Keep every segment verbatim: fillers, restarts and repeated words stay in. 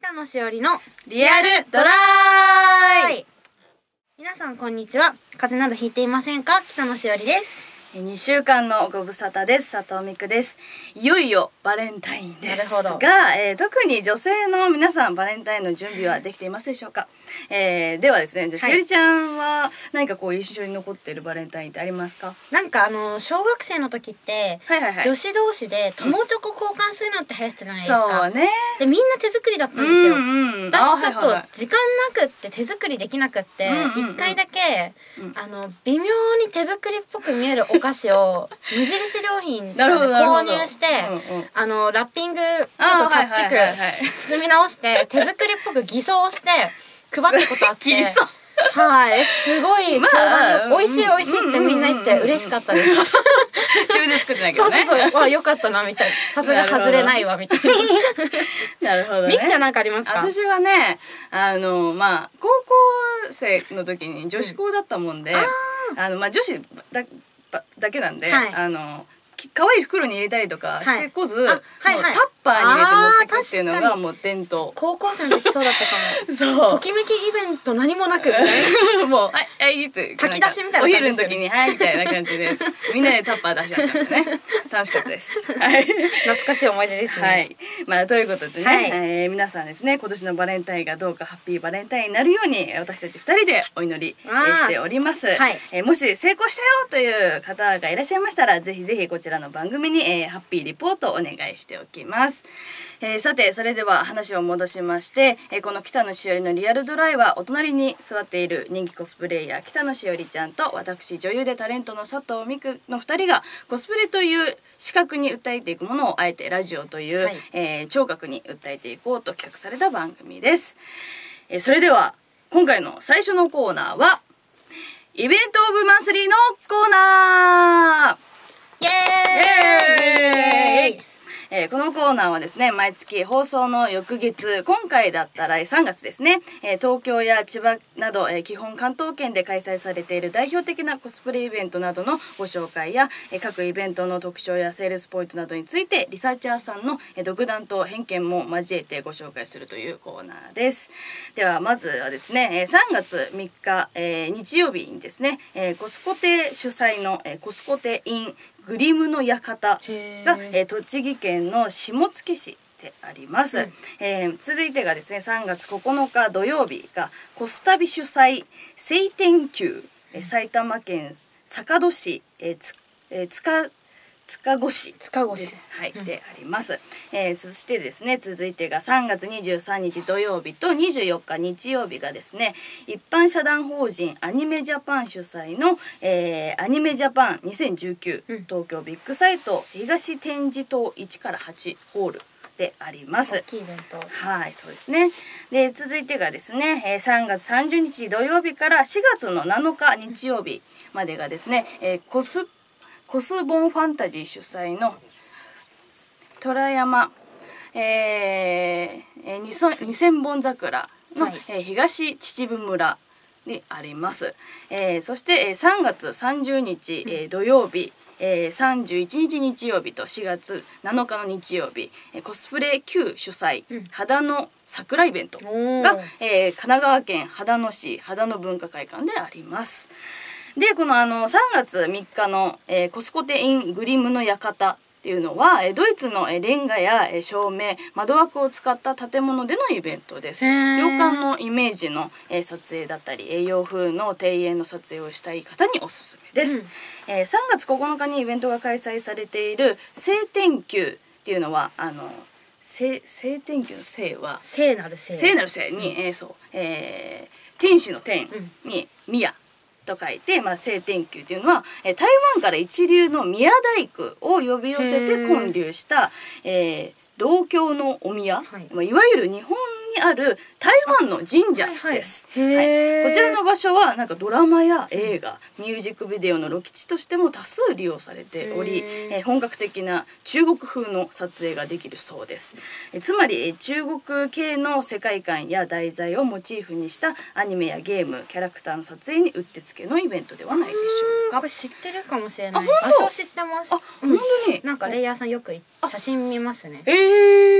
北野しおりのリアルドライ。 皆さんこんにちは。風邪などひいていませんか？北野しおりです。 にしゅうかんのご無沙汰です。佐藤美久です。いよいよバレンタインですなるほどが、えー、特に女性の皆さんバレンタインの準備はできていますでしょうか？えー、ではですね、じゃあ、はい、しおりちゃんは何かこう印象に残っているバレンタインってありますか？ なんかあの小学生の時って、はいはいはい、女子同士で友チョコ交換するのって流行ってたじゃないですか。 そうね。 でみんな手作りだったんですよ。うんうん、私ちょっと時間なくって手作りできなくって一回だけ、うん、あの微妙に手作りっぽく見えるお菓子を無印良品で購入して、うんうん、あのラッピングちょっとチャッチく包み直して手作りっぽく偽装して配ったことあって。 偽装はい、すごい、まあ、美味しい美味しいってみんな言って嬉しかったです。 自分で作ってないけどね。 そうそうそう、わ、よかったなみたいな。さすが外れないわみたいな。 なるほどね。 みっちゃんなんかありますか？ 私はね、あのまあ高校生の時に女子校だったもんで、うん、あのまあ女子だだけなんで、はい、あの。可愛い袋に入れたりとかしてこず、はいはいはい、もうタッパーに入れて持ってくっていうのがもう伝統。 高校生の時そうだったかも。 そう。 ときめきイベント何もなくみたいな。 もうはいはいって炊き出しみたいな感じ。おじ昼の時にはいみたいな感じでみんなでタッパー出し合ってましたね。楽しかったです。はい。 懐かしい思い出ですね。 はい。まあということでね、はい、えー、皆さんですね、今年のバレンタインがどうかハッピーバレンタインになるように私たちふたりでお祈りしております。はい、えー、もし成功したよという方がいらっしゃいましたら、ぜひぜひこちらの番組にえー、ハッピーリポートをお願いしておきます。えー、さてそれでは話を戻しまして、えー、この北野しおりのリアルドライはお隣に座っている人気コスプレイヤー北野しおりちゃんと私女優でタレントの佐藤美久のふたりがコスプレという視覚に訴えていくものをあえてラジオという、はい、えー、聴覚に訴えていこうと企画された番組です。えー、それでは今回の最初のコーナーはイベントオブマンスリーのコーナー。 イエーイ、イエーイ、 えー、このコーナーはですね、毎月放送の翌月、今回だったらさんがつですね、えー、東京や千葉など、えー、基本関東圏で開催されている代表的なコスプレイベントなどのご紹介や、えー、各イベントの特徴やセールスポイントなどについてリサーチャーさんの、えー、独断と偏見も交えてご紹介するというコーナーです。ではまずはですね、えー、さんがつみっか、えー、日曜日にですね、えー、コスコテ主催の、えー、コスコテ inグリムの館が、えー、栃木県の下野市であります。うん、えー、続いてがですね、さんがつここのか土曜日がコスタビ主催晴天宮、えー、埼玉県坂戸市、えーつえー、塚塚越し塚越し、 はい、うん、であります。えー、そしてですね、続いてがさんがつにじゅうさんにち土曜日とにじゅうよっか日曜日がですね、一般社団法人アニメジャパン主催の、えー、アニメジャパンにせんじゅうきゅう、うん、東京ビッグサイト東展示棟いちからはちホールであります。 大きいイベント。 はい、そうですね。で続いてがですね、えー、さんがつさんじゅうにち土曜日からしがつのなのか日曜日までがですね、えー、コスコスボンファンタジー主催の虎山、えー、にせんぼん桜の、はい、えー、東秩父村にあります。えー、そして、えー、さんがつさんじゅうにち、えー、土曜日、えー、さんじゅういちにち日曜日としがつなのかの日曜日、えー、コスプレ Q 主催、うん、秦野桜イベントが、えー、神奈川県秦野市秦野文化会館であります。でこのあのさんがつみっかの、えー、コスコテ in グリムの館っていうのは、えー、ドイツの、えー、レンガや、えー、照明窓枠を使った建物でのイベントです。洋館のイメージの、えー、撮影だったり、えー、洋風の庭園の撮影をしたい方におすすめです。うん、えー、さんがつここのかにイベントが開催されている晴天宮っていうのはあの晴天宮の聖は聖なる聖聖なる聖に、うん、えー、そう、えー、天使の天に宮と書いて、まあ、晴天宮っていうのは、えー、台湾から一流の宮大工を呼び寄せて建立した、えー、道教のお宮、はい、まあ、いわゆる日本にある台湾の神社です。はいはいはい、こちらの場所はなんかドラマや映画、ミュージックビデオのロケ地としても多数利用されており、えー、本格的な中国風の撮影ができるそうです。えー、つまり、えー、中国系の世界観や題材をモチーフにしたアニメやゲームキャラクターの撮影にうってつけのイベントではないでしょうか。 これ知ってるかもしれない。場所知ってます。 あ、本当に。 なんかレイヤーさんよく写真見ますね。 えー、でも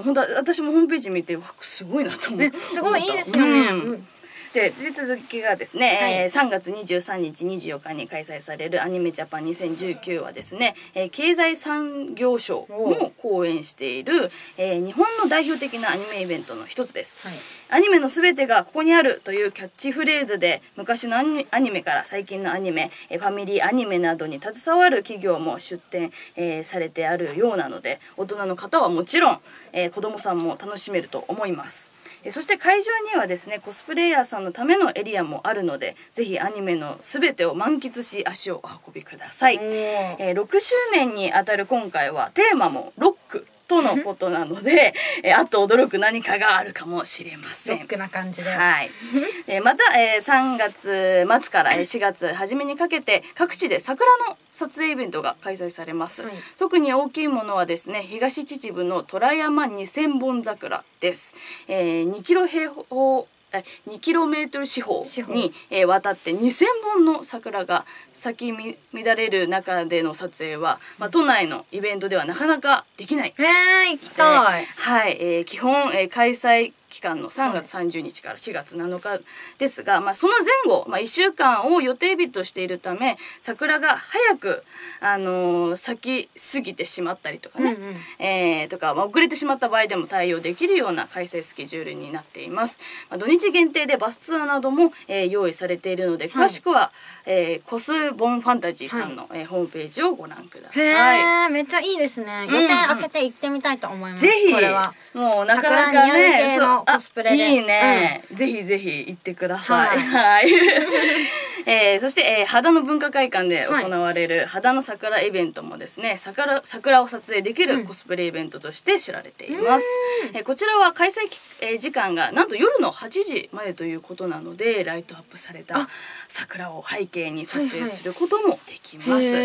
も本当私もホームページ見てすごいなと思って、 すごいいいですよね。うんで, で続きがですね、はい、えー、さんがつにじゅうさんにちにじゅうよっかに開催されるアニメジャパンにせんじゅうきゅうはですね、えー、経済産業省も講演している、えー、日本の代表的なアニメイベントの一つです、はい、アニメのすべてがここにあるというキャッチフレーズで昔のアニメ、アニメから最近のアニメ、えー、ファミリーアニメなどに携わる企業も出展、えー、されてあるようなので、大人の方はもちろん、えー、子どもさんも楽しめると思います。そして会場にはですねコスプレイヤーさんのためのエリアもあるので、ぜひアニメのすべてを満喫し足をお運びください。えー、ろくしゅうねんにあたる今回はテーマもロックとのことなので、えー、あっと驚く何かがあるかもしれません。 ロックな感じで、 はい、えー、また、えー、さんがつまつからしがつ初めにかけて各地で桜の撮影イベントが開催されます、はい、特に大きいものはですね東秩父の虎山にせんぼん桜です、えー、にキロ平方にキロメートル四方に、えー、渡ってにせんぼんの桜が咲き乱れる中での撮影は、まあ、都内のイベントではなかなかできない。 えー、行きたい。 えー、はい、えー、基本、えー、開催期間のさんがつさんじゅうにちからしがつなのかですが、まあ、その前後、まあ、いっしゅうかんを予定日としているため桜が早く、あのー、咲きすぎてしまったりとかね、うんうん、えー、とか、まあ、遅れてしまった場合でも対応できるような開催スケジュールになっています。まあ、土日限定でバスツアーなども、えー、用意されているので、詳しくは、はい、えー、コスボンファンタジーさんの、はい、えー、ホームページをご覧ください。 へー、めっちゃいいですね。予定開けて行ってみたいと思います。 ぜひこれはもうなかなかねコスプレでいいね、うん、ぜひぜひ行ってください。はい、えー、そして、えー、秦野文化会館で行われる秦野桜イベントもですね、桜, 桜を撮影できるコスプレイベントとして知られています、うん、えー、こちらは開催、えー、時間がなんと夜のはちじまでということなので、ライトアップされた桜を背景に撮影することもできます。はい、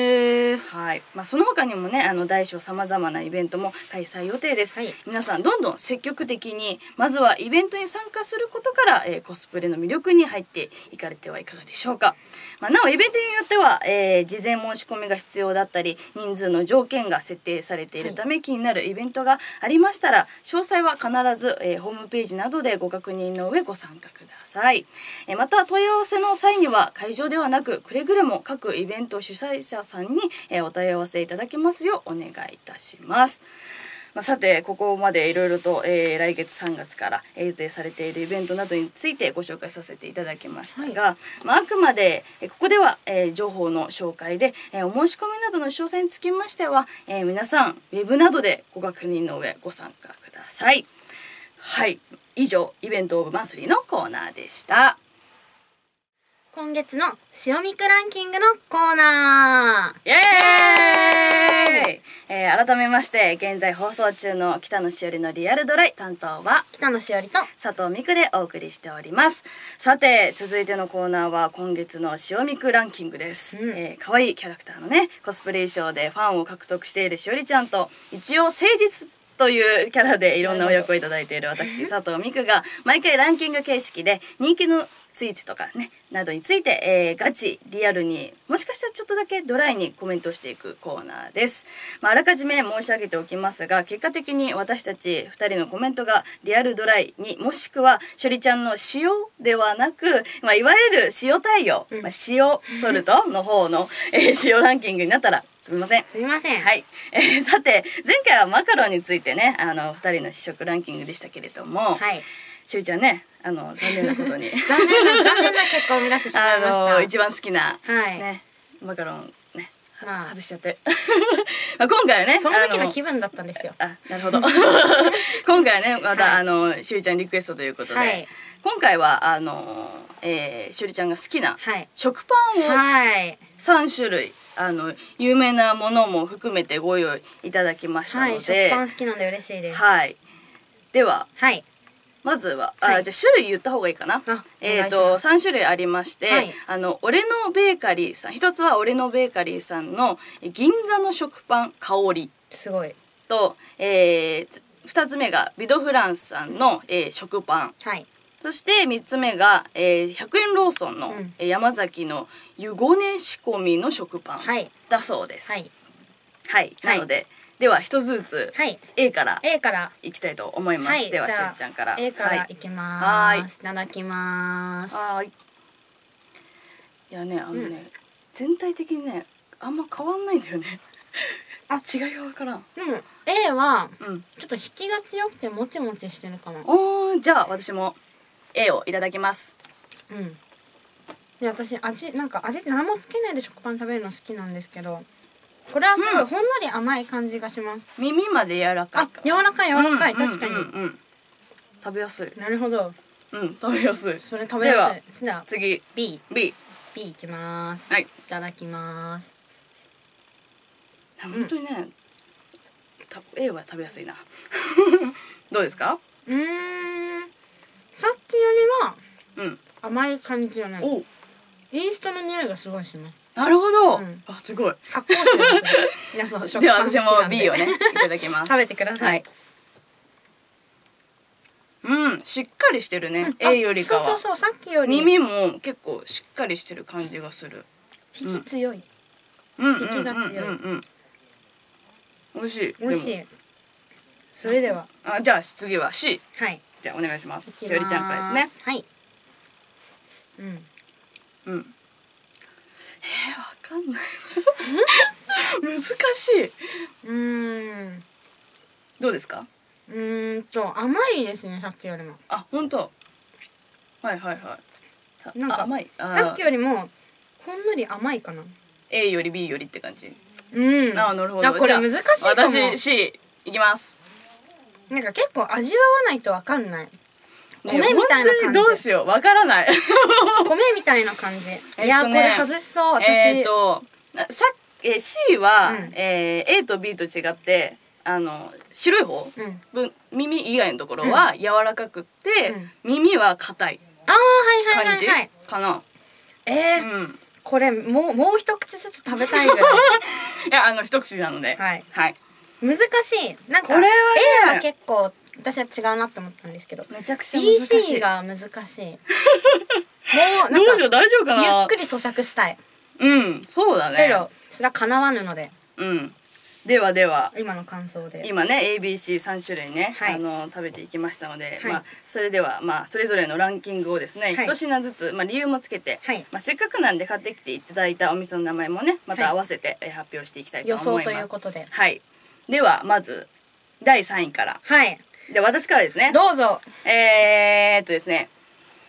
はい、まあ、その他にもね、あの大小さまざまなイベントも開催予定です、はい、皆さんどんどん積極的にまずはイベントに参加することから、えー、コスプレの魅力に入っていかれてはいかがでしょうか。まあ、なおイベントによっては、えー、事前申し込みが必要だったり人数の条件が設定されているため、はい、気になるイベントがありましたら詳細は必ず、えー、ホームページなどでご確認の上ご参加ください。えー、また問い合わせの際には会場ではなくくれぐれも各イベント主催者さんに、えー、お問い合わせいただけますようお願いいたします。まあ、さてここまでいろいろと、えー、来月さんがつから、えー、予定されているイベントなどについてご紹介させていただきましたが、はい、まあ、あくまで、えー、ここでは、えー、情報の紹介で、えー、お申し込みなどの詳細につきましては、えー、皆さんウェブなどでご確認の上ご参加ください。はい、以上イベントオブマンスリーのコーナーでした。 今月の塩ミクランキングのコーナー、 イエーイ、えー、改めまして現在放送中の北野しおりのリアルドライ、担当は北野しおりと佐藤美久でお送りしております。さて続いてのコーナーは今月の塩ミクランキングです、うん、えー、可愛いキャラクターのねコスプレ衣装でファンを獲得しているしおりちゃんと、一応誠実というキャラでいろんなお役をいただいている私佐藤美久が毎回ランキング形式で人気のスイーツとかねなどについて、えー、ガチリアルにもしかしたらちょっとだけドライにコメントしていくコーナーです。まあ、あらかじめ申し上げておきますが結果的に私たちふたりのコメントがリアルドライにもしくはしょりちゃんの塩ではなく、まあ、いわゆる塩対応、うん、まあ、塩ソルトの方の、えー、塩ランキングになったらすみません。 すみません。 はい、えー、さて前回はマカロンについてねあのふたりの試食ランキングでしたけれども、はい、しゅうちゃんねあの残念なことに残念な残念な結果を生み出してしまいました。 あの一番好きな、はい、ねマカロンね、まあ、外しちゃってまあ今回はねその時の気分だったんですよ。 あ、なるほど今回はねまた、はい、あのしゅうちゃんリクエストということで、はい、今回はあの、えー、しゅうりちゃんが好きな食パンをさんしゅるい、あの有名なものも含めてご用意いただきましたので、はい、 食パン好きなんで嬉しいです。 はい、では、はい、まずはあ、はい、じゃあ種類言った方がいいかな。えーとさんしゅるいありまして、はい、あの俺のベーカリーさん、一つは俺のベーカリーさんの銀座の食パン香りすごいと、えー、ふたつめがビドフランスさんの、えー、食パン、はい、そしてみっつめが、えー、ひゃくえんローソンの、うん、山崎の湯ごね仕込みの食パンだそうです。はい、はいはい、なのででは一つずつ A から A からいきたいと思います。ではしおりちゃんから A からいきます。いただきます。 はい。いやね、あのね、全体的にねあんま変わんないんだよね。あ、違いがわからん。 でも A はちょっと引きが強くてもちもちしてるかな。 おー、じゃあ私も A をいただきます。 うん。で、私味なんか味何もつけないで食パン食べるの好きなんですけど、これはすごいほんのり甘い感じがします。 耳まで柔らかい。 あ、柔らかい柔らかい、確かに。 食べやすい。 なるほど。 うん、食べやすい。 それ食べやすい。 では次 B B B いきます。 はい。 いただきます。 本当にね、A は食べやすいな。どうですか？ うーん、さっきよりは甘い感じじゃない。お、イーストの匂いがすごいします。なるほど。あ、すごい。 発酵してますね。いや、そう、 では私も B をねいただきます。 食べてください。 うん、しっかりしてるね。A よりかは。 そうそうそう、さっきより耳も結構しっかりしてる感じがする。 引き強い。 引きが強い。美味しい。 美味しい。それでは、 あ、じゃあ次は C。 はい。 じゃあお願いします。しおりちゃんからですね。 はい。うん。 うん。えー、わかんない。難しい。 うん。 どうですか？ うーんと甘いですね、さっきよりも。 あ、本当。はいはいはい。 なんか甘い。 さっきよりもほんのり甘いかな。 A より B よりって感じ。 うん。 あ、なるほど。 これ難しいかも。 私 C いきます。 なんか結構味わわないとわかんない。米みたいな感じ。 どうしよう、わからない。 米みたいな感じ。いや、これ外しそう。私。 えっとさっ C は A と B と違って。あの白い方、うん、耳以外のところは柔らかくって、うん、耳は硬い感じかな。 えー、うん、これもうもう一口ずつ食べたいぐらい。 いや、あの一口なので、はい、はい、 難しい。なんかこれは、ね、A は結構私は違うなって思ったんですけど、 めちゃくちゃ難しい。 ビーシー が難しい。もうなんかどうしよう、大丈夫かな。 ゆっくり咀嚼したい。 うん、そうだね。 けどそれは叶わぬので。 うん。ではでは今の感想で今ね エービーシーさん 種類ね、はい、あの食べていきましたので、はい、まあそれではまあそれぞれのランキングをですね、はい、一品ずつ、まあ、理由もつけて、はい、まあせっかくなんで買ってきていただいたお店の名前もねまた合わせて、はい、発表していきたいと思います。 予想ということで、 はい。ではまずだいさんいから。 はい。 で私からですね。 どうぞ。 えー、っとですね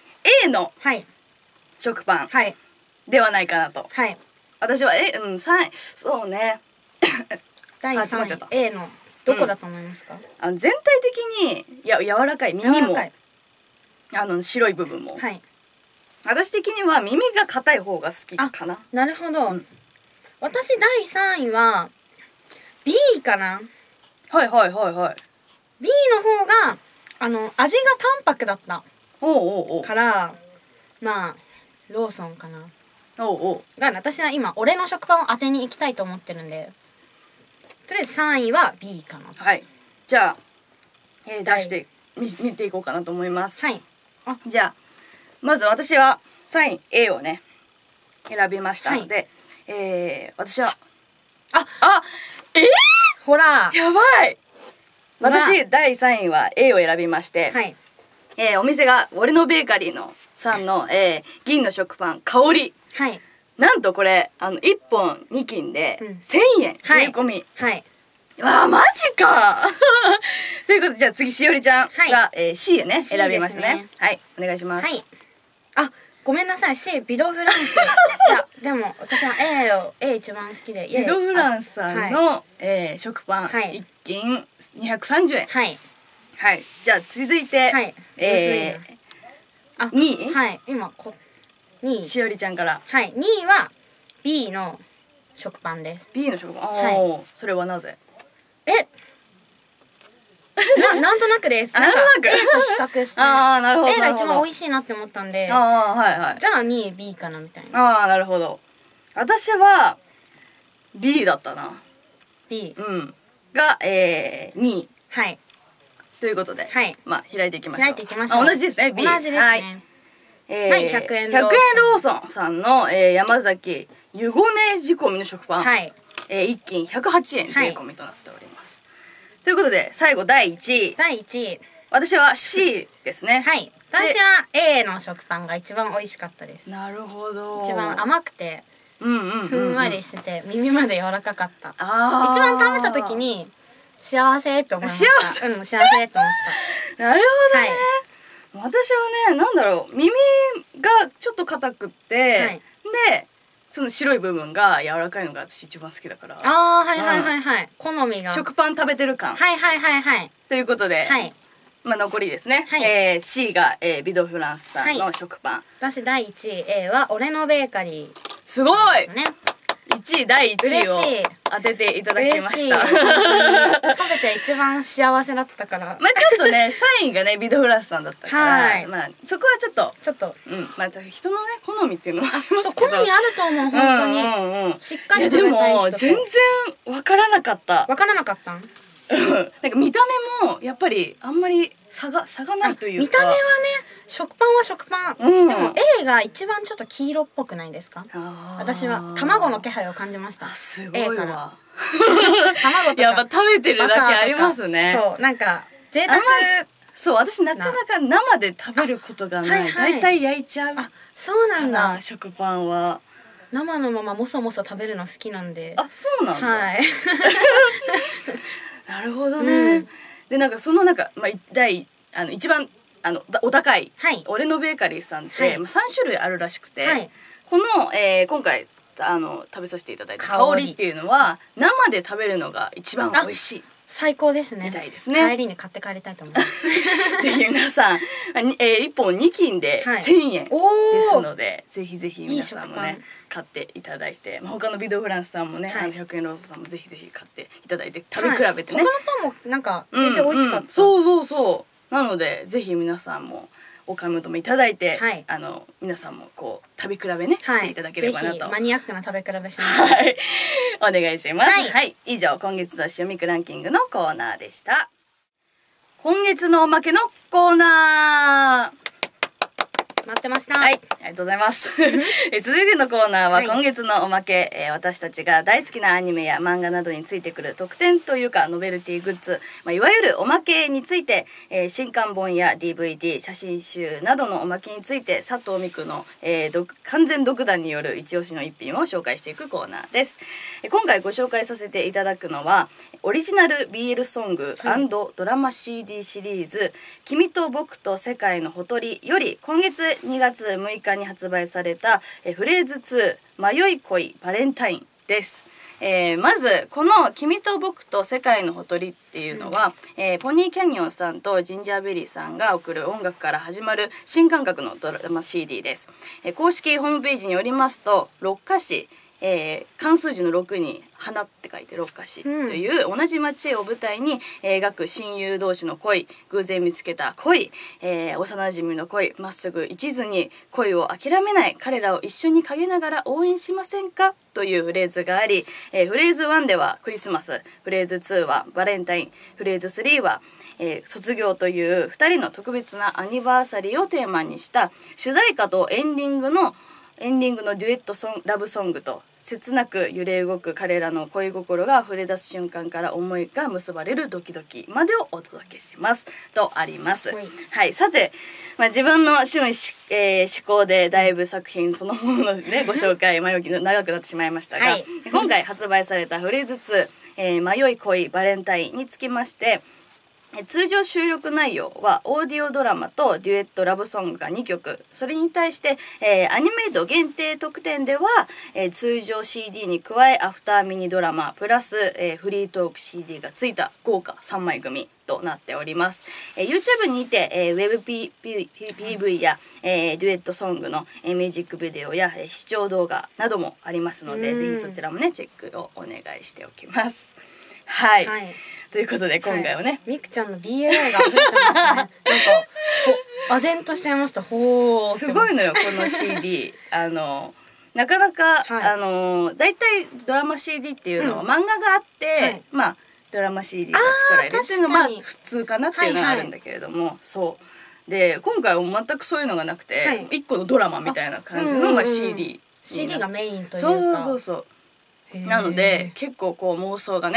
A の食パンではないかなと。はい。私はえうんさんいそうね。 だいさんい A のどこだと思いますか？うん、 あの全体的にいや柔らかい耳もあの白い部分も、はい、私的には耳が硬い方が好きかな。 なるほど、うん、私だいさんいは B かな。 はいはいはいはい。 B の方があの味が淡白だったおうおうおうからまあローソンかな。 おうおうが私は今俺の食パンを当てに行きたいと思ってるんで、とりあえずさんいは B かな。 はい。じゃあ、えー、出してみ見ていこうかなと思います。はい。あ、じゃあまず私はさんい A をね選びましたので、はい、えー、私はああえー、 ほらやばい。私だいさんいは A を選びまして、はい、えー、お店が俺のベーカリーのさんの、えー、銀の食パン香り。はい。なんとこれあのいっぽんにきんでせんえん税込み。はい。わあマジか。ということでじゃあ次しおりちゃんが C ね選びましたね。はい、お願いします。はい。 あ、ごめんなさい C ビドフランス。いやでも私は A を A 一番好きで。 ビドフランスさんの食パンいっきんにひゃくさんじゅうえん。はい。はい。じゃあ続いてえーにい。 はい。今こにいしおりちゃんから。 はい。にいは B の食パンです。 B の食パン。おお、それはなぜ？ え、ななんとなくです。なんか A と比較して、あ、なるほど、A が一番美味しいなって思ったんで、あ、はいはい。じゃあにい B かなみたいな。 ああ、なるほど。私は B だったな。 B。 うん。が、えー、にい。 はい。 ということで、はい。まあ開いていきましょう。 開いていきましょう。 同じですね。B。 同じですね。はい。 えー、はい、ひゃくえんローソンさんの、えー、山崎湯ごね仕込みの食パン、はい、えー、いっきんひゃくはちえん税込みとなっております。 ということで最後だいいちい。 だいいちい。 私は シー ですね。 はい。私は エー の食パンが一番美味しかったです。 なるほど。 一番甘くて、 うんうんうんうん、 ふんわりしてて耳まで柔らかかった。 あ一番食べた時に幸せって思いました。幸せ、うん、幸せって思った。 なるほどね。はい、私はね、なんだろう、耳がちょっと硬くって、はい、でその白い部分が柔らかいのが私一番好きだから。 ああ、はいはいはいはい、うん、好みが食パン食べてる感。 はいはいはいはい。 ということで、はい、まあ残りですね。はい、えー、シー が、えー、ビドフランスさんの食パン。はい、 私だいいちい エー は俺のベーカリー。 すごい。ね。いちいだいいちいを当てていただきました。食べて一番幸せだったから。 まあちょっとねさんいがねビドフランスさんだったから、はい、まあそこはちょっとちょっとうんまた人のね好みっていうのはありますけど。 好みあると思う本当に。うんうんうん、しっかり食べたい人と。 でも全然わからなかった。 わからなかったん？ なんか見た目もやっぱりあんまり差が差がないというか。 見た目はね食パンは食パン、うん、でも エー が一番ちょっと黄色っぽくないですか？私は卵の気配を感じました。 すごいわ。 A から卵とかやっぱ食べてるだけありますね。 そうなんか贅沢。 そう私なかなか生で食べることがない。だいたい焼いちゃう。あ、 そうなんだ。 食パンは生のままもそもそ食べるの好きなんで。 あ、そうなんだ。 はい。 なるほどね。うん、でなんかそのなんかまあ第あの一番あのお高い、はい、俺のベーカリーさんって、はい、まあさんしゅるいあるらしくて、はい、この、えー、今回あの食べさせていただいた香りっていうのは生で食べるのが一番美味しい。 最高ですね。 みたいですね。 帰りに買って帰りたいと思います。 ぜひ皆さん、えー、いっぽんにきんでせんえんですので、はい、ぜひぜひ皆さんもね買っていただいて、まあ、他のビドフランスさんもね、はい、あのひゃくえんローソンさんもぜひぜひ買っていただいて食べ比べてね。 はい、他のパンもなんか全然美味しかった。うんうん、 そうそうそう。なのでぜひ皆さんもお買い求めいただいて、はい、あの皆さんもこう食べ比べね、はい、していただければなと。ぜひマニアックな食べ比べします。 はい、お願いします。はい、はい、以上今月の塩みくランキングのコーナーでした。今月のおまけのコーナー。 待ってました。 はい、ありがとうございます。え続いてのコーナーは今月のおまけ、はい、えー、私たちが大好きなアニメや漫画などについてくる特典というかノベルティグッズ、まあ、いわゆるおまけについて、えー、新刊本や ディーブイディー 写真集などのおまけについて佐藤美久の、えー、完全独断による一押しの一品を紹介していくコーナーです。え今回ご紹介させていただくのはオリジナル ビーエル ソング&ドラマ シーディー シリーズ「君と僕と世界のほとり」より今月にがつむいかに発売されたえフレーズツー迷い恋バレンタインです。えー、まずこの「君と僕と世界のほとり」っていうのは、うん、えー、ポニーキャニオンさんとジンジャーベリーさんが送る音楽から始まる新感覚のドラマ シーディー です。えー、公式ホームページによりますとろっかし、えー、漢数字のろくに花って書いてろっかしという、うん、同じ街を舞台に描く親友同士の恋、偶然見つけた恋、えー、幼馴染の恋、まっすぐ一途に恋を諦めない彼らを一緒に陰ながら応援しませんかというフレーズがあり、えー、フレーズワンではクリスマス、フレーズツーはバレンタイン、フレーズスリーは、えー、卒業というふたりの特別なアニバーサリーをテーマにした主題歌とエンディングのエンディングのデュエットソンラブソングと切なく揺れ動く彼らの恋心が溢れ出す瞬間から思いが結ばれるドキドキまでをお届けしますとあります。はい、はい、さて、まあ、自分の趣味し、えー、思考でだいぶ作品そのものの、ね、ご紹介前置きの長くなってしまいましたが、はい、今回発売されたフレーズツー、えー、迷い恋バレンタインにつきまして通常収録内容はオーディオドラマとデュエットラブソングがにきょく、それに対して、えー、アニメイト限定特典では、えー、通常 シーディー に加えアフターミニドラマプラス、えー、フリートーク シーディー がついた豪華さんまい組となっております。えー、YouTube にて、えー、ウェブ ピーブイ や、えー、デュエットソングの、えー、ミュージックビデオや、えー、視聴動画などもありますので、ぜひそちらもねチェックをお願いしておきます。はい、はい、ということで今回はね、はい、 みくちゃんの ビーエルエー が溢れてましたね。なんか唖然としちゃいました。ほーすごいのよこの シーディー あのなかなか、はい、あのだいたいドラマ シーディー っていうのは、うん、漫画があって、はい、まあドラマ シーディー が作られるっていうのはまあ普通かなっていうのがあるんだけれども、はいはい、そうで今回は全くそういうのがなくて、はい、いっこのドラマみたいな感じの、まあ、シーディーシーディー がメインというか、 そうそうそうそうなので結構こう妄想がね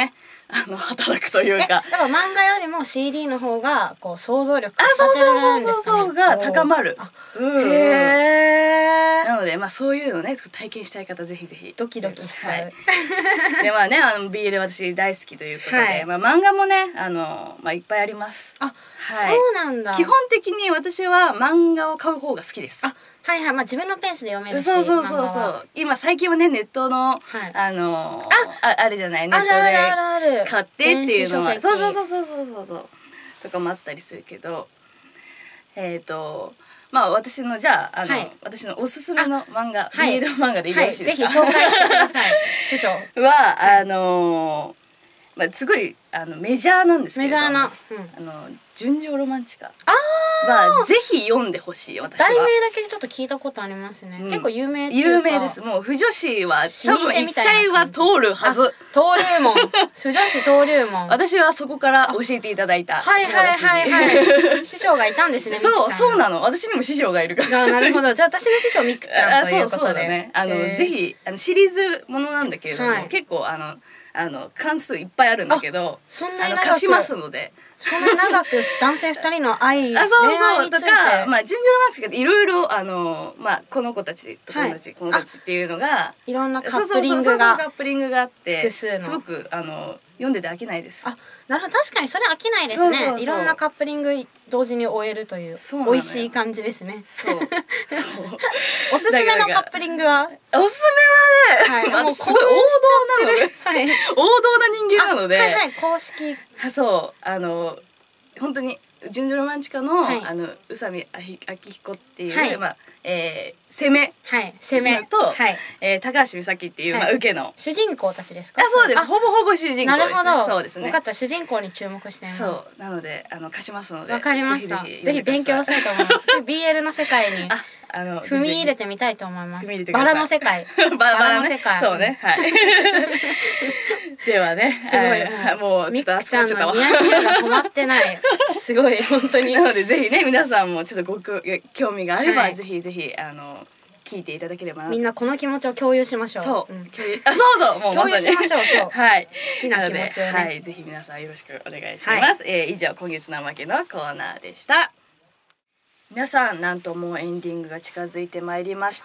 あの働くというか。 やっぱ漫画よりも シーディー の方がこう想像力あ、そうそうそうそうそうが高まる。 うん、へえ。 なのでまあそういうのね体験したい方ぜひぜひドキドキしちゃう。はい、 でまあねあの ビーエル 私大好きということで、はい、まあ漫画もねあのまあいっぱいあります。 あ、はい、そうなんだ。 基本的に私は漫画を買う方が好きです。 あ、はいはい、まあ自分のペースで読めるし。 そうそうそうそう。今最近はねネットの、はい、あのあああれじゃないネットで買ってっていうのはそうそうそうそうそうそうそうとかもあったりするけど、えっとまあ私のじゃああの、はい、私のおすすめの漫画、ビーエル 漫画でよろしいですか？ ぜひ紹介してください。師匠はあのまあすごいあのメジャーなんですけど、メジャーな、うん、あの純情ロマンチカはぜひ読んでほしい。私は題名だけちょっと聞いたことありますね。うん、結構有名っていうか有名です。もう腐女子は多分一回は通るはず。 登竜門。腐女子登竜門。 私はそこから教えていただいたはいはいはいはい。師匠がいたんですね。 そうそうなの。私にも師匠がいるから。 あ、なるほど。じゃあ私の師匠ミクちゃんということでね。あのぜひあのシリーズものなんだけれども結構あのあの関数いっぱいあるんだけど、 そんなに貸しますので。 そんな長く男性二人の愛、 あ、そうそうとか、まあ純情ロマンチカでいろいろあのまあこの子たちとこの子たち、この子たちっていうのがいろんなカップリングがカップリングがあってすごくあの読んでて飽きないです。 あ、なるほど、確かにそれ飽きないですね。いろんなカップリング同時に終えるという美味しい感じですね。そう。そう。おすすめのカップリングは？ おすすめはね、私すごい王道なので、王道な人間なので、 はいはい、公式。 そうあの本当に純情ロマンチカのあの宇佐美明彦っていうまあえ攻め攻めと高橋美咲っていうまあ受けの主人公たちですか？ あ、そうです。ほぼほぼ主人公です。なるほど。そうですね。 分かった、主人公に注目してます。 そうなのであの貸しますので。 わかりました。ぜひ勉強したいと思います。ビーエル の世界にあの踏み入れてみたいと思います。バラの世界。 バラの世界。そうね。はい。ではね、すごいもうちょっと熱くなっちゃったわ。 ニヤニヤが止まってない。すごい本当に。 なのでぜひね皆さんもちょっとご興味があればぜひぜひあの聞いていただければな。 みんなこの気持ちを共有しましょう。 そう。共有。あ、そうそう。もう共有しましょう。そう。 はい。 好きな気持ちをね。 はい。ぜひ皆さんよろしくお願いします。え以上今月のおまけのコーナーでした。皆さんなんともうエンディングが近づいてまいりました。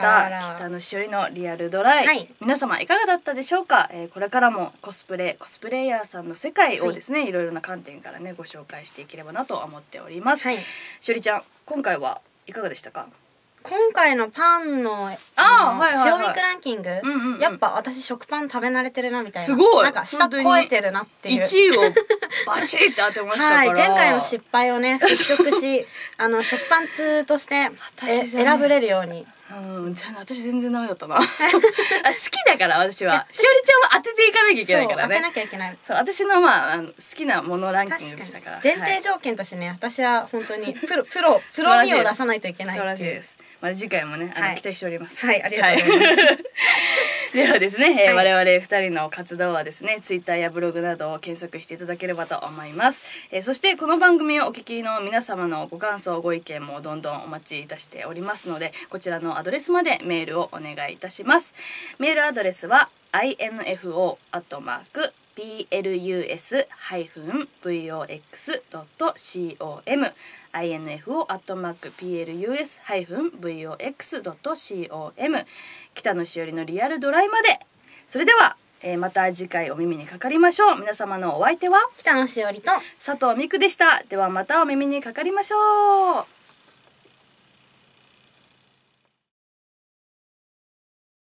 北野しおりのリアルドライ、はい、皆様いかがだったでしょうか。えー、これからもコスプレコスプレイヤーさんの世界をですね、はい、いろいろな観点からねご紹介していければなと思っております。はい、しおりちゃん今回はいかがでしたか。 今回のパンの塩味ランキング、やっぱ私食パン食べ慣れてるなみたいな、すごいなんか下超えてるなっていういちいをバチッて当てましたから、はい、前回の失敗をね払拭しあの食パン通として選ぶれるように。 うん、じゃあ私全然ダメだったな。あ、好きだから私は。しおりちゃんは当てていかなきゃいけないからね。 当てなきゃいけない。 そう、私のまああの好きなものランキングでしたから。 前提条件としてね、私は本当にプロプロプロ味を出さないといけないっていう。 素晴らしいです。まあ次回もね、あの期待しております。 はい、ありがとうございます。 ではですね、えー、我々ふたりの活動はですね、ツイッターやブログなどを検索していただければと思います。えー、そしてこの番組をお聞きの皆様のご感想ご意見もどんどんお待ちいたしておりますので、こちらのアドレスまでメールをお願いいたします。メールアドレスは アイエヌエフオー アットマーク ピーエルユーエス ハイフン ブイオーエックス ドット コム アイエヌエフオー アットマーク ピーエルユーエス ハイフン ブイオーエックス ドット コム 北野しおりのリアルドライまで。それでは、えー、また次回お耳にかかりましょう。皆様のお相手は北野しおりと佐藤美久でした。ではまたお耳にかかりましょう。